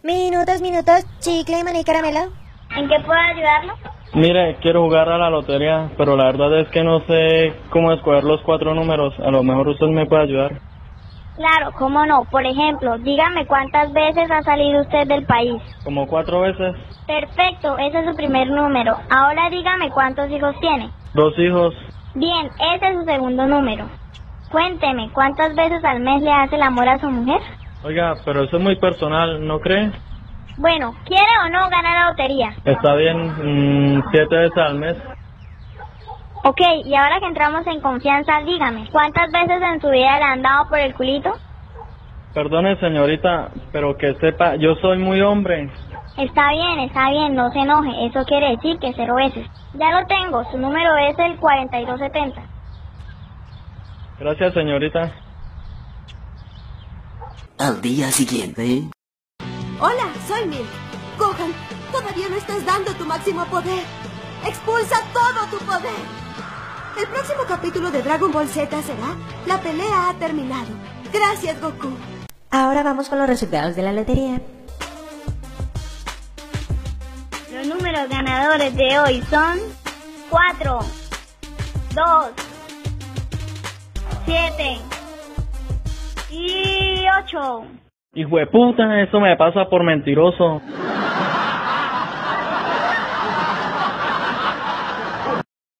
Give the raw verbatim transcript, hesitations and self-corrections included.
Minutos, minutos, chicle, maní, caramelo. ¿En qué puedo ayudarlo? Mire, quiero jugar a la lotería, pero la verdad es que no sé cómo escoger los cuatro números. A lo mejor usted me puede ayudar. Claro, cómo no. Por ejemplo, dígame cuántas veces ha salido usted del país. ¿Como cuatro veces? Perfecto, ese es su primer número. Ahora dígame cuántos hijos tiene. Dos hijos. Bien, ese es su segundo número. Cuénteme, ¿cuántas veces al mes le hace el amor a su mujer? Oiga, pero eso es muy personal, ¿no cree? Bueno, ¿quiere o no ganar la lotería? Está bien, mmm, siete veces al mes. Ok, y ahora que entramos en confianza, dígame, ¿cuántas veces en su vida le han dado por el culito? Perdone, señorita, pero que sepa, yo soy muy hombre. Está bien, está bien, no se enoje, eso quiere decir que cero veces. Ya lo tengo, su número es el cuarenta y dos setenta. Gracias, señorita. Al día siguiente... Hola, soy Milk. Gohan, todavía no estás dando tu máximo poder. ¡Expulsa todo tu poder! El próximo capítulo de Dragon Ball Z será La pelea ha terminado. Gracias, Goku. Ahora vamos con los resultados de la lotería. Los números ganadores de hoy son cuatro, dos, siete y ocho. Hijo de puta, eso me pasa por mentiroso.